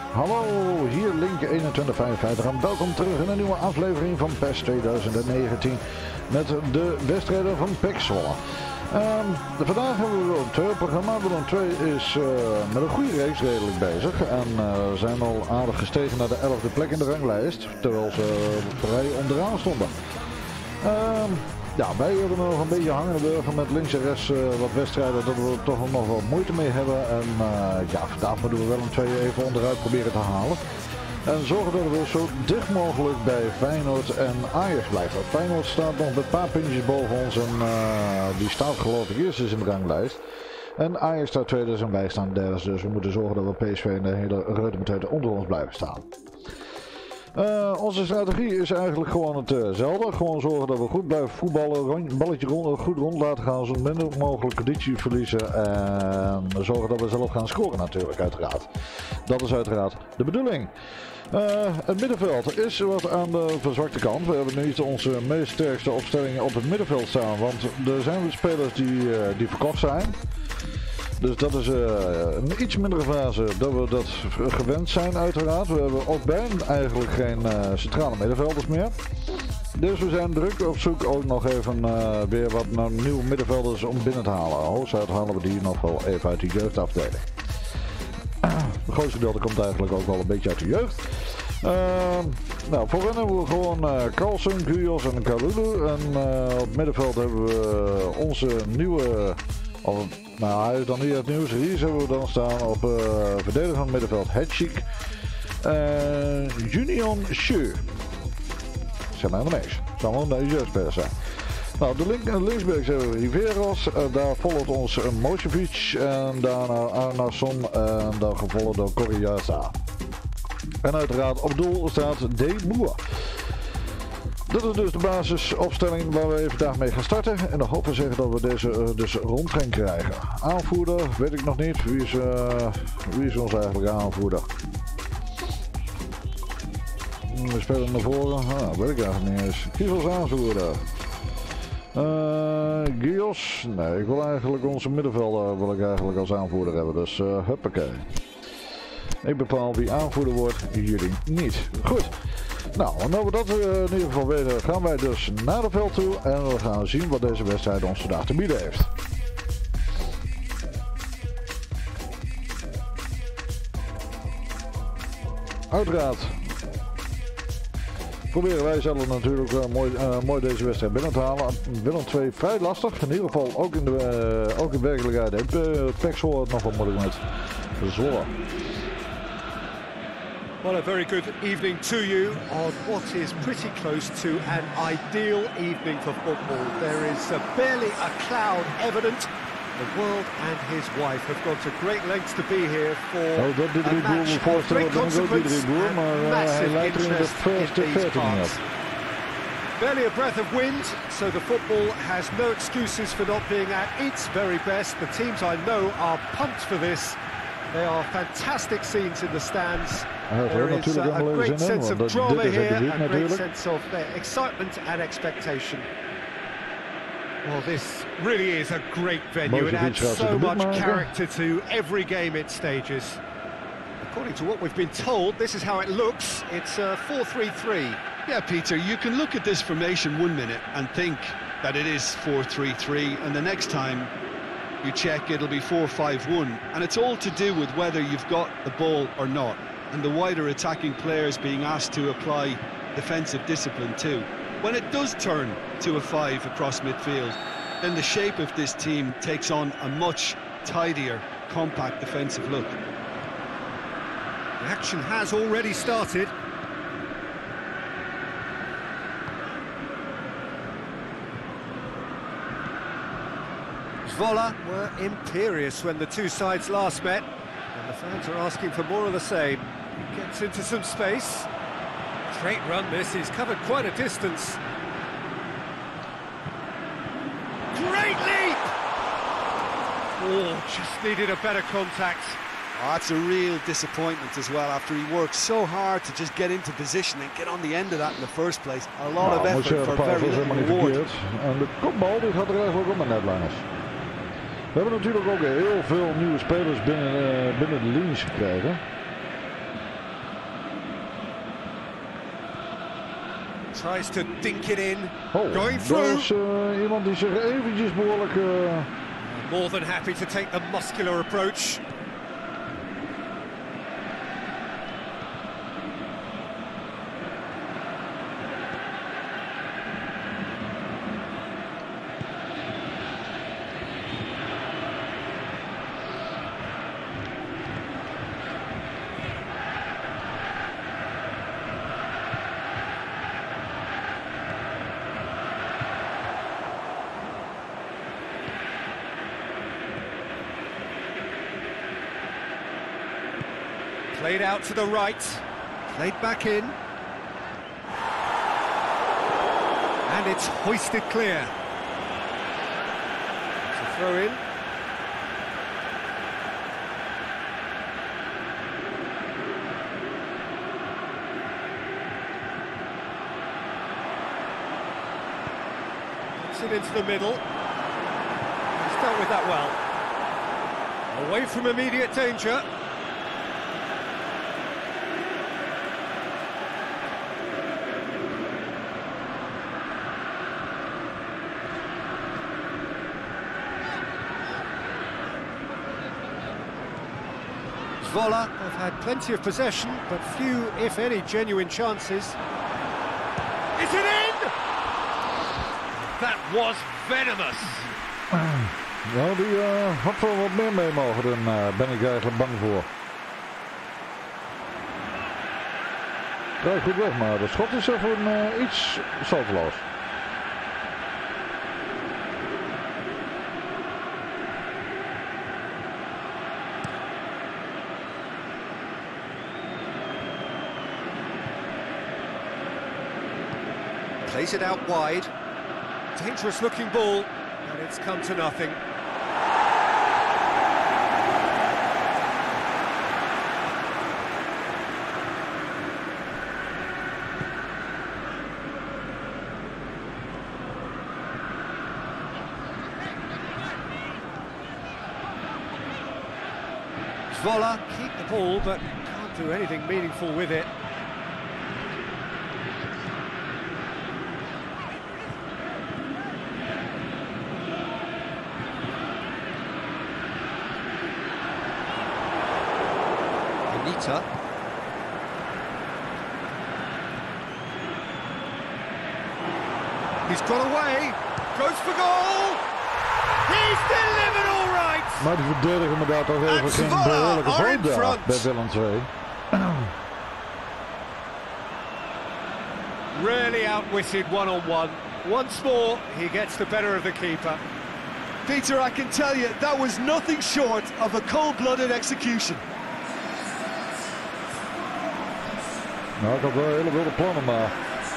Hallo, hier Link 2155 en welkom terug in een nieuwe aflevering van PES 2019 met de wedstrijden van PEC Zwolle. Vandaag hebben we Willem 2 programma. Willem 2 is met een goede reeks redelijk bezig en zijn al aardig gestegen naar de 11e plek in de ranglijst, terwijl ze vrij onderaan stonden. Ja, wij hebben nog een beetje hangende burger met links en rechts wat wedstrijden dat we toch nog wat moeite mee hebben. En ja, vandaag moeten we wel een 2 even onderuit proberen te halen. En zorgen dat we zo dicht mogelijk bij Feyenoord en Ajax blijven. Feyenoord staat nog met een paar puntjes boven ons en die staat geloof ik eerst eens in de ranglijst. En Ajax staat tweede en wij staan derde, dus we moeten zorgen dat we PSV en de hele reutemeteut onder ons blijven staan. Onze strategie is eigenlijk gewoon hetzelfde. Gewoon zorgen dat we goed blijven voetballen, balletje goed rond laten gaan, zo min mogelijk conditie verliezen. En zorgen dat we zelf gaan scoren natuurlijk, uiteraard. Dat is uiteraard de bedoeling. Het middenveld is wat aan de verzwakte kant. We hebben niet onze meest sterkste opstellingen op het middenveld staan, want er zijn spelers die verkocht zijn. Dus dat is een iets mindere fase dan we dat gewend zijn uiteraard. We hebben ook bijna eigenlijk geen centrale middenvelders meer. Dus we zijn druk op zoek ook nog even weer wat nieuwe middenvelders om binnen te halen. Hooguit halen we die nog wel even uit de jeugdafdeling. Het grootste gedeelte komt eigenlijk ook wel een beetje uit de jeugd. Nou, voorin hebben we gewoon Carlsen, Guyos en Kalulu. En op het middenveld hebben we onze nieuwe... nou, hij is dan niet het nieuws. Hier hebben we dan staan op verdediger van het middenveld Hedgik. Junion Shu. Zeg maar helemaal niks. Zou wel een jeugdspeler zijn. Nou, de linksbacks hebben we Riveros. Daar volgt ons Mocevic. En daarna Arnason. En dan gevolgd door Corriaza. En uiteraard op doel staat De Boer. Dat is dus de basisopstelling waar we even vandaag mee gaan starten. En dan hopen we zeggen dat we deze dus rond gaan krijgen. Aanvoerder, weet ik nog niet. Wie is ons eigenlijk aanvoerder? We spelen naar voren. Weet ik eigenlijk niet eens. Wie is ons aanvoerder? Gios? Nee, ik wil eigenlijk onze middenvelder eigenlijk als aanvoerder hebben. Dus huppakee. Ik bepaal wie aanvoerder wordt, jullie niet. Goed. Nou, en dat we dat in ieder geval weten, gaan wij dus naar het veld toe en we gaan zien wat deze wedstrijd ons vandaag te bieden heeft. Uiteraard proberen wij zelf natuurlijk mooi deze wedstrijd binnen te halen. Willem 2 vrij lastig, in ieder geval ook in werkelijkheid heeft PEC Zwolle het nog wat moeilijk met Zwolle. Well, a very good evening to you on what is pretty close to an ideal evening for football. There is barely a cloud evident. The world and his wife have gone to great lengths to be here for a match of great consequence and massive interest in these parts. Barely a breath of wind, so the football has no excuses for not being at its very best. The teams I know are pumped for this. There are fantastic scenes in the stands. There is a great sense of drama here, a great sense of excitement and expectation. Well, this really is a great venue. It adds so much character to every game it stages. According to what we've been told, this is how it looks. It's 4-3-3. Yeah, Peter, you can look at this formation 1 minute and think that it is 4-3-3, and the next time you check, it'll be 4-5-1, and it's all to do with whether you've got the ball or not, and the wider attacking players being asked to apply defensive discipline too. When it does turn to a 5 across midfield, then the shape of this team takes on a much tidier, compact defensive look. The action has already started. Zwolle were imperious when the two sides last met, and the fans are asking for more of the same. He gets into some space. Great run this, he's covered quite a distance. Great leap! Oh, just needed a better contact. Oh, that's a real disappointment as well, after he worked so hard to just get into position and get on the end of that in the first place. A lot of effort for very little reward. En de kopbal die gaat er eigenlijk ook om de netliners. We hebben natuurlijk ook heel veel nieuwe spelers binnen de linies gekregen. Tries to dink it in. Oh, Going dat through. is iemand die zich eventjes behoorlijk... More than happy to take the muscular approach. Played out to the right, played back in. And it's hoisted clear. It's a throw in. Gets it into the middle. He's dealt with that well. Away from immediate danger. Vola have had plenty of possession, but few, if any, genuine chances. Is it in? That was venomous. Nou, die had wel wat meer mee mogen doen, ben ik eigenlijk bang voor. Krijg goed weg, maar de schot is even iets salteloos. Plays it out wide. Dangerous looking ball, and it's come to nothing. Vola keep the ball, but can't do anything meaningful with it. Anita. He's got away, goes for goal. He's delivered all right. Maar die verdediger me daar toch even geen behoorlijke fout daar bij Willem II. Really outwitted one-on-one. Once more, he gets the better of the keeper. Peter, I can tell you, that was nothing short of a cold-blooded execution. Nou, ik had wel hele wilde plannen, maar...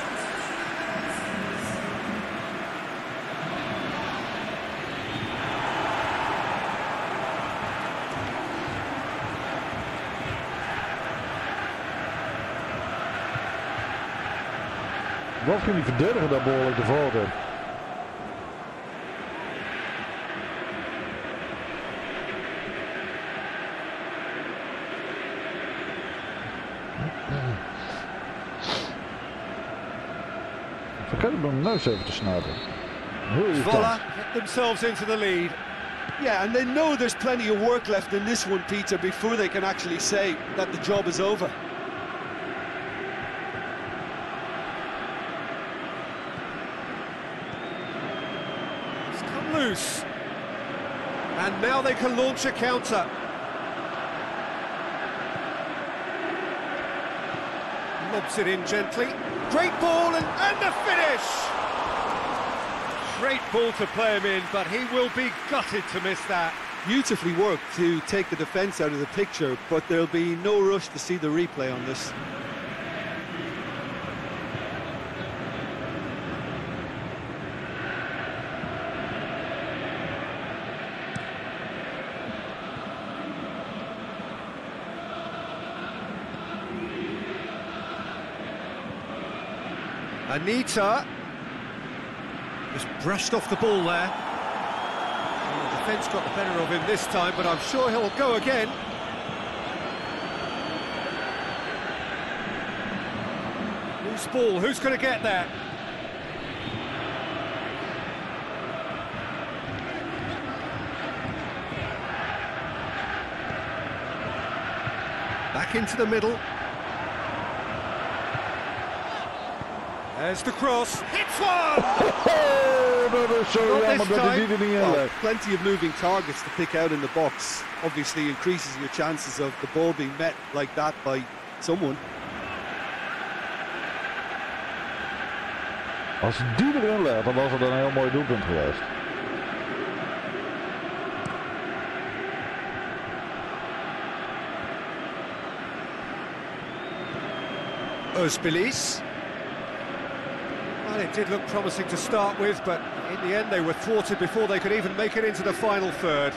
Wat ging die verdediger daar behoorlijk de fout in? Vergeet hem mijn neus even te snuiten. Vola get themselves into the lead. Yeah, and they know there's plenty of work left in this one, Peter, before they can actually say that the job is over. It's come loose. And now they can launch a counter. Lobs it in gently. Great ball and the finish! Great ball to play him in, but he will be gutted to miss that. Beautifully worked to take the defence out of the picture, but there'll be no rush to see the replay on this. Anita just brushed off the ball there. Well, the defence got the better of him this time, but I'm sure he'll go again. loose ball. Who's going to get there? Back into the middle. There's the cross. Hits one! Oh, dat is zo jammer dat hij die er niet in legt. Plenty of moving targets to pick out in the box. Obviously increases your chances of the ball being met like that by someone. Als die erin legt, dan was het een heel mooi doelpunt geweest. Özbilis. Well, it did look promising to start with, but in the end they were thwarted before they could even make it into the final third.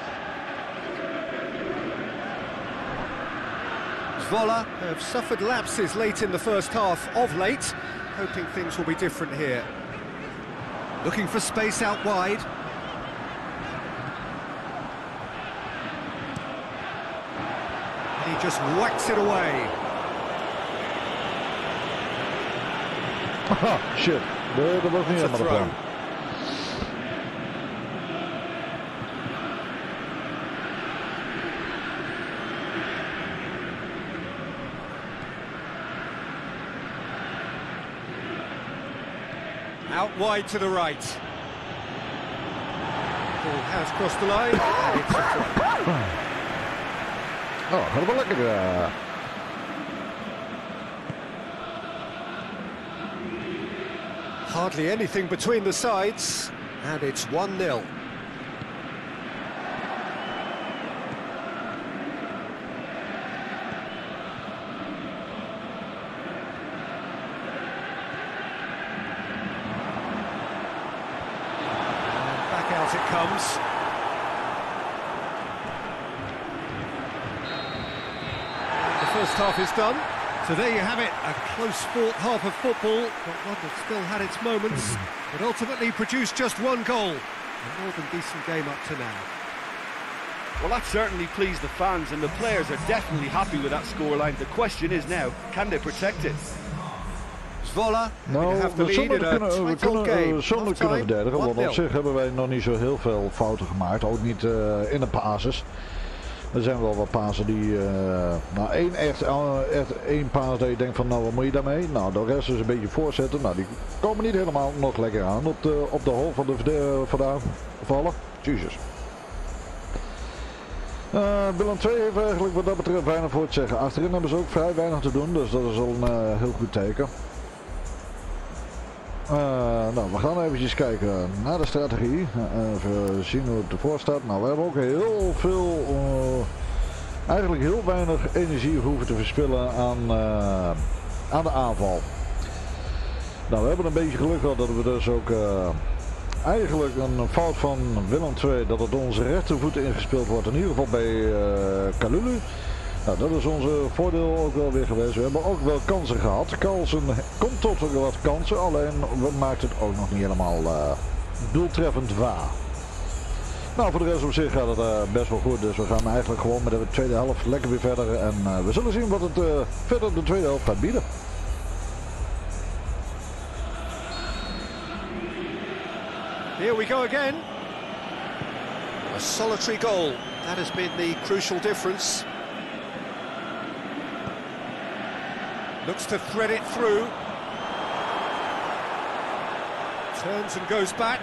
Zwolle have suffered lapses late in the first half of late, hoping things will be different here. Looking for space out wide. And he just whacks it away. Haha, shit. Nee, dat was niet helemaal de plan. Out wide to the right. Ball has crossed the line. And it's a throw. Oh, gaat wel lekker. Hardly anything between the sides, and it's 1-0. Back out it comes. The first half is done. So there you have it, a close-fought half of football, but one that still had its moments, but ultimately produced just one goal. A more than decent game up to now. Well, that certainly pleased the fans, and the players are definitely happy with that scoreline. The question is now, can they protect it? Zwolle Nou, have the we lead in a title game. zonder kunnen verdedigen, want op zich hebben wij nog niet zo heel veel fouten gemaakt, ook niet in de basis. Er zijn wel wat pasen die, nou echt één paas dat je denkt van nou wat moet je daarmee? Nou de rest is een beetje voorzetten, nou die komen niet helemaal nog lekker aan op de hol van de vandaan vallen. Jezus. Willem II heeft eigenlijk wat dat betreft weinig voor te zeggen. Achterin hebben ze ook vrij weinig te doen, dus dat is al een heel goed teken. Nou, we gaan eventjes kijken naar de strategie. Even zien hoe het ervoor staat. Nou, we hebben ook heel veel, eigenlijk heel weinig energie hoeven te verspillen aan de aanval. Nou, we hebben een beetje geluk gehad dat we dus ook eigenlijk een fout van Willem II, dat het onze rechtervoet ingespeeld wordt. In ieder geval bij Kalulu. Nou, dat is onze voordeel ook wel weer geweest. We hebben ook wel kansen gehad. Carlsen komt tot wat kansen, alleen maakt het ook nog niet helemaal doeltreffend waar. Nou, voor de rest op zich gaat het best wel goed. Dus we gaan eigenlijk gewoon met de tweede helft lekker weer verder. En we zullen zien wat het verder de tweede helft gaat bieden. Here we go again. A solitary goal. That has been the crucial difference. Looks to thread it through. Turns and goes back.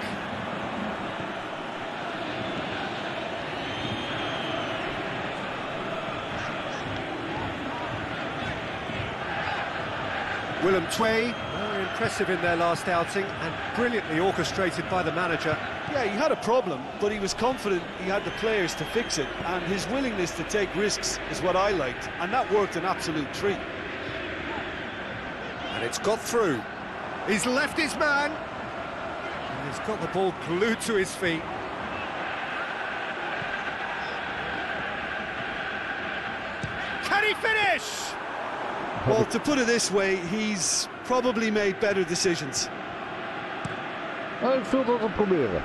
Willem II, very impressive in their last outing and brilliantly orchestrated by the manager. Yeah, he had a problem, but he was confident he had the players to fix it, and his willingness to take risks is what I liked, and that worked an absolute treat. And it's got through. He's left his man. And he's got the ball glued to his feet. Can he finish? Well, to put it this way, he's probably made better decisions. Ik wil dat het proberen.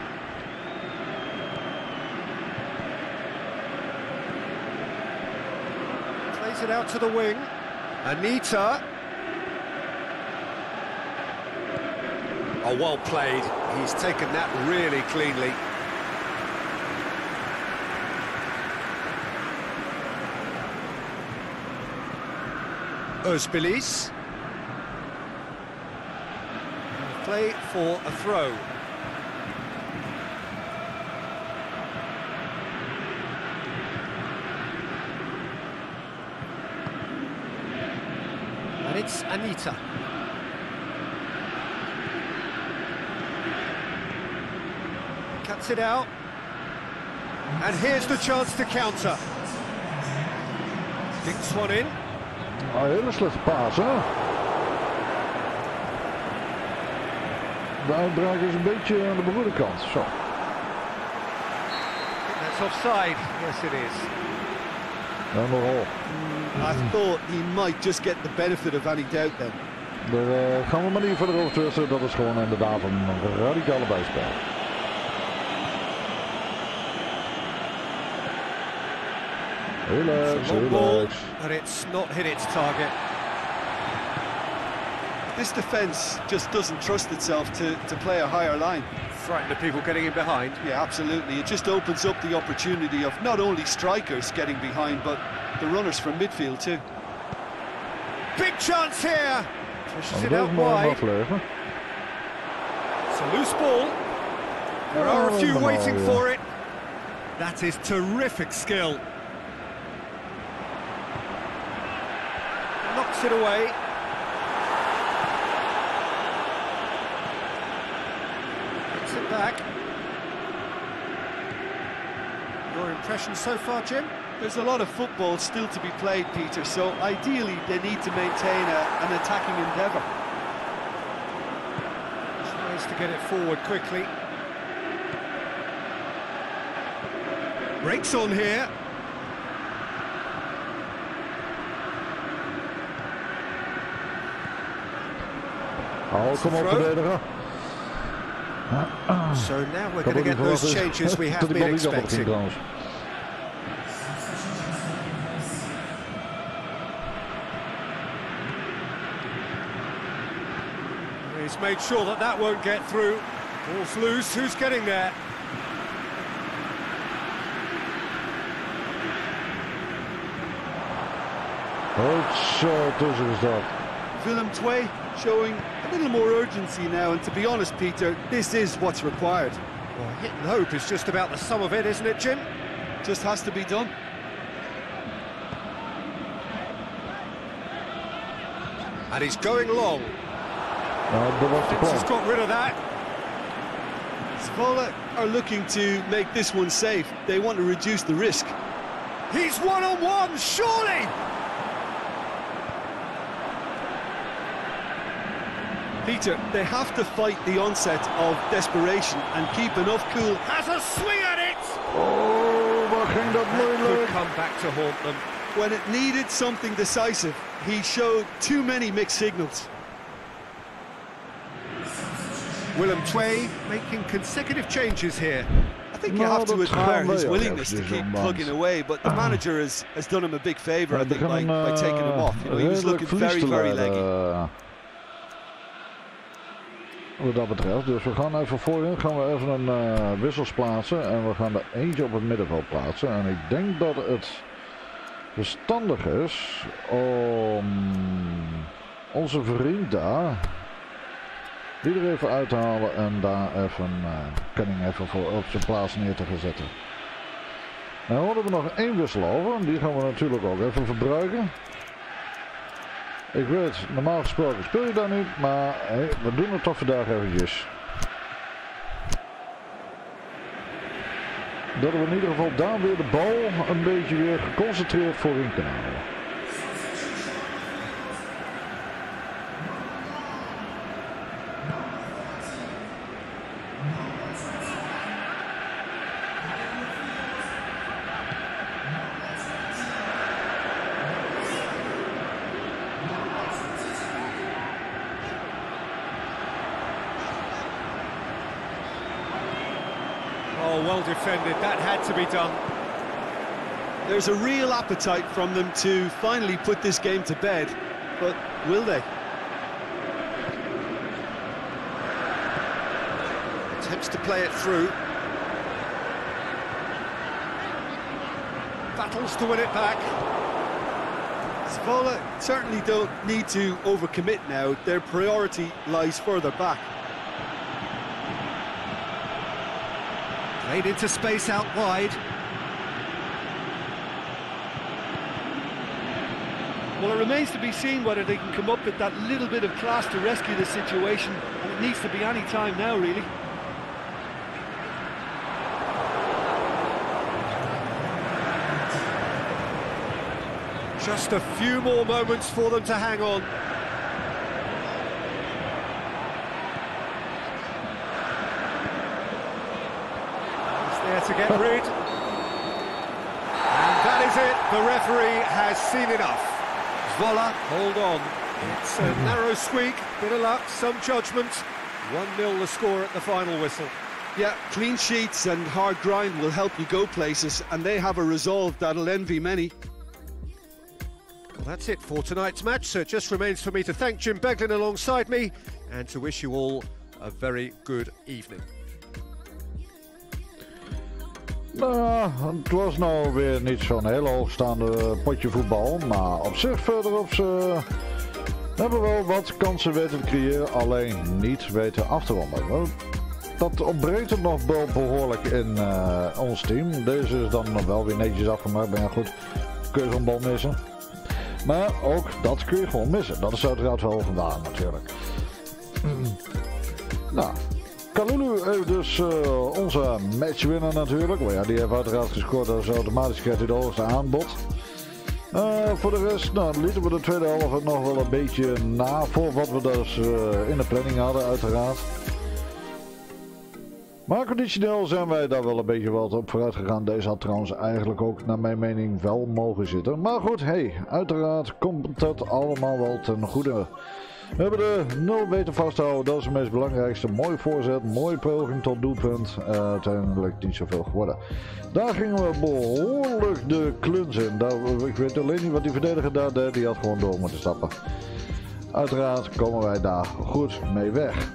Plays it out to the wing. Anita. Oh, well played. He's taken that really cleanly. Özbilis. Play for a throw. And it's Anita. Cuts it out. And here's the chance to counter. Dinks one in. Een hele slechte paas, hè? De uitbraak is een beetje aan de beroerde kant. Zo. That's offside. Yes, it is. En nogal. I thought he might just get the benefit of any doubt then. Daar gaan we maar niet verder over twisten. Dat is gewoon inderdaad een radicale bijspel. Relax, relax. But it's not hit its target. This defence just doesn't trust itself to play a higher line. Frightened of people getting in behind. Yeah, absolutely. It just opens up the opportunity of not only strikers getting behind, but the runners from midfield too. Big chance here. Pushes it Dat out is mooi wide. afleveren. It's a loose ball. There are a few waiting for it. That is terrific skill. Knocks it away. Gets it back. Your impression so far, Jim? There's a lot of football still to be played, Peter, so ideally they need to maintain an attacking endeavour. Tries to get it forward quickly. Breaks on here. Oh, kom op, verdediger. So now we're going to get those changes we have been expecting. He's made sure that that won't get through. Ball's loose, who's getting there? Zo tussen is dat. Willem II showing a little more urgency now, and to be honest, Peter, this is what's required. Well, hit and hope is just about the sum of it, isn't it, Jim? Just has to be done. And he's going long. Dat was de He's plan. got rid of that. Zwolle are looking to make this one safe. They want to reduce the risk. He's one-on-one, surely! Peter, they have to fight the onset of desperation and keep enough cool. Has a swing at it! Oh, wat ging dat That could moeilijk. come back to haunt them. When it needed something decisive, he showed too many mixed signals. Willem II making consecutive changes here. I think you have to dat admire gaan his wij willingness to eventjes keep doen, plugging away, but the manager has done him a big favour, I We think, by beginnen taking him off. You know, he was redelijk looking verlies very, te very leiden, leggy. wat dat betreft. Dus we gaan even voorin, gaan we even een wissels plaatsen. En we gaan er eentje op het middenveld plaatsen. En ik denk dat het verstandig is om onze vriend daar, die er even uit te halen en daar even Cunning even voor op zijn plaats neer te gaan zetten. Nou hadden we nog één wissel over, die gaan we natuurlijk ook even verbruiken. Ik weet, normaal gesproken speel je daar niet, maar hey, we doen het toch vandaag eventjes. Dat we in ieder geval daar weer de bal een beetje weer geconcentreerd voorin kunnen houden. Oh, well defended. That had to be done. There's a real appetite from them to finally put this game to bed, but will they? attempts to play it through. Battles to win it back. Zwolle certainly don't need to overcommit now. Their priority lies further back. Played into space out wide. Well, it remains to be seen whether they can come up with that little bit of class to rescue the situation, and it needs to be any time now, really. Just a few more moments for them to hang on. He's there to get rid. And that is it. The referee has seen enough. Zwolle, hold on. It's a narrow squeak, bit of luck, some judgment. 1-0 the score at the final whistle. Yeah, clean sheets and hard grind will help you go places, and they have a resolve that'll envy many. Well, that's it for tonight's match, so it just remains for me to thank Jim Beglin alongside me and to wish you all a very good evening. Nou, het was nou weer niet zo'n heel hoogstaande potje voetbal, maar op zich verderop ze hebben wel wat kansen weten te creëren, alleen niet weten af te ronden. Dat ontbreekt er nog wel behoorlijk in ons team. Deze is dan nog wel weer netjes afgemaakt, maar ja goed, kun je zo'n bal missen. Maar ook dat kun je gewoon missen. Dat is uiteraard wel vandaan natuurlijk. Nou, Kalulu heeft dus onze matchwinner natuurlijk. Maar ja, die heeft uiteraard gescoord, dus automatisch krijgt hij de hoogste aanbod. Voor de rest, nou, lieten we de tweede helft nog wel een beetje na voor wat we dus in de planning hadden uiteraard. Maar conditioneel zijn wij daar wel een beetje wat op vooruit gegaan. Deze had trouwens eigenlijk ook naar mijn mening wel mogen zitten. Maar goed, hey, uiteraard komt het allemaal wel ten goede. We hebben de 0 weten vasthouden, dat is het meest belangrijkste. Mooi voorzet, mooie poging tot doelpunt. Uiteindelijk niet zoveel geworden. Daar gingen we behoorlijk de kluns in. Ik weet alleen niet wat die verdediger daar deed, die had gewoon door moeten stappen. Uiteraard komen wij daar goed mee weg.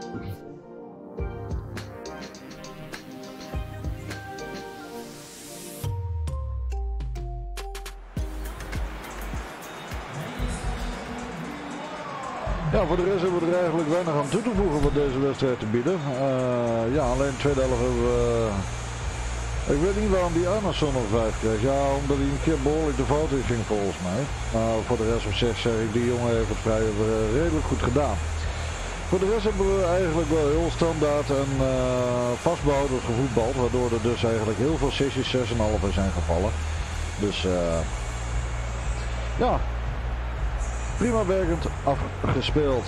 Ja, voor de rest hebben we er eigenlijk weinig aan toe te voegen wat deze wedstrijd te bieden. Ja, alleen tweede helft hebben we... Ik weet niet waarom die Arnason nog 5 kreeg. Ja, omdat hij een keer behoorlijk de fout in ging volgens mij. Maar voor de rest op zich zeg ik, die jongen heeft het vrij redelijk goed gedaan. Voor de rest hebben we eigenlijk wel heel standaard en vastbehoudend gevoetbald. Waardoor er dus eigenlijk heel veel sessies 6,5 zijn gevallen. Dus ja... Prima werkend afgespeeld.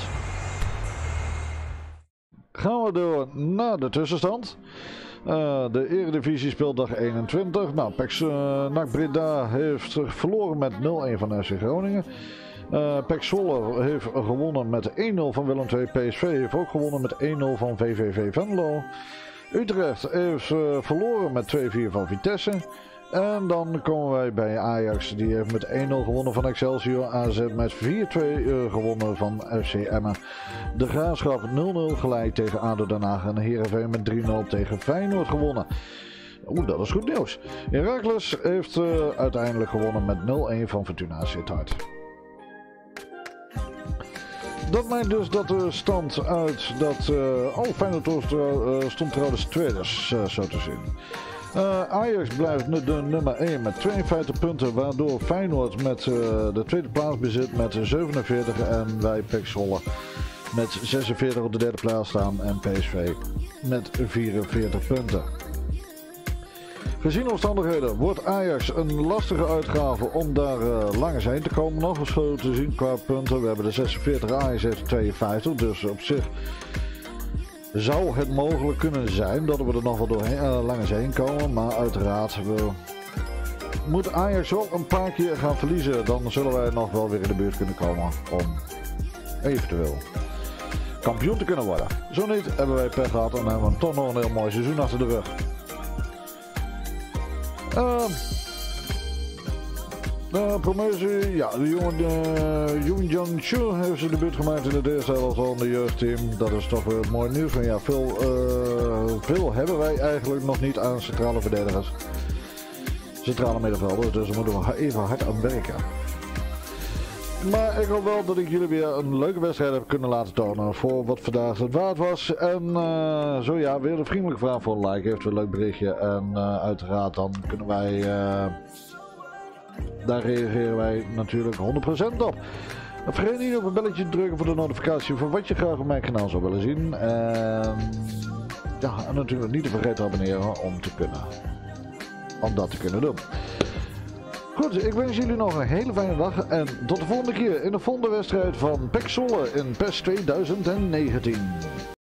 Gaan we door naar de tussenstand. De Eredivisie speeldag 21. Nou, NAC Breda heeft verloren met 0-1 van FC Groningen. PEC Zwolle heeft gewonnen met 1-0 van Willem II. PSV heeft ook gewonnen met 1-0 van VVV Venlo. Utrecht heeft verloren met 2-4 van Vitesse. En dan komen wij bij Ajax, die heeft met 1-0 gewonnen van Excelsior. AZ met 4-2 gewonnen van FC Emmen. De Graafschap 0-0 gelijk tegen ADO Den Haag. En Heerenveen met 3-0 tegen Feyenoord gewonnen. Oeh, dat is goed nieuws. Heracles heeft uiteindelijk gewonnen met 0-1 van Fortuna Sittard. Dat meint dus dat de stand uit dat... Feyenoord stond trouwens tweede, zo te zien. Ajax blijft de nummer 1 met 52 punten, waardoor Feyenoord met de tweede plaats bezit met 47 en wij PEC Zwolle met 46 op de derde plaats staan en PSV met 44 punten. Gezien omstandigheden wordt Ajax een lastige uitgave om daar langs heen te komen. Nog eens te zien qua punten. We hebben de 46, Ajax heeft 52, dus op zich... zou het mogelijk kunnen zijn dat we er nog wel doorheen langs heen komen. Maar uiteraard moet Ajax wel een paar keer gaan verliezen. Dan zullen wij nog wel weer in de buurt kunnen komen om eventueel kampioen te kunnen worden. Zo niet hebben wij pech gehad en hebben we toch nog een heel mooi seizoen achter de rug. Promotie, ja, de jongen Yoon Jong-chul heeft zijn debuut gemaakt in de eerste helft van de jeugdteam. Dat is toch weer mooi nieuws. Van, ja, veel hebben wij eigenlijk nog niet aan centrale verdedigers. Centrale middenvelders, dus daar moeten we even hard aan werken. Maar ik hoop wel dat ik jullie weer een leuke wedstrijd heb kunnen laten tonen voor wat vandaag het waard was. En zo ja, weer een vriendelijke vraag voor een like, heeft een leuk berichtje. En uiteraard dan kunnen wij, daar reageren wij natuurlijk 100% op. Vergeet niet op een belletje te drukken voor de notificatie van wat je graag op mijn kanaal zou willen zien. En ja, en natuurlijk niet te vergeten te abonneren om dat te kunnen doen. Goed, ik wens jullie nog een hele fijne dag en tot de volgende keer in de volgende wedstrijd van PEC Zwolle in PES 2019.